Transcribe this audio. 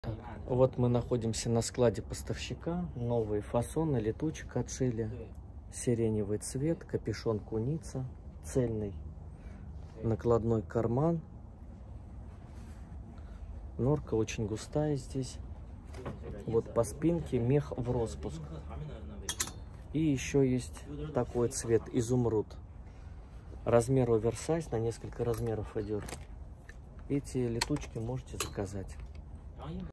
Так, вот мы находимся на складе поставщика. Новые фасоны, летучек отшили. Сиреневый цвет, капюшон куница, цельный накладной карман. Норка очень густая здесь. Вот по спинке мех в распуск. И еще есть такой цвет, изумруд. Размер оверсайз, на несколько размеров идет. Эти летучки можете заказать.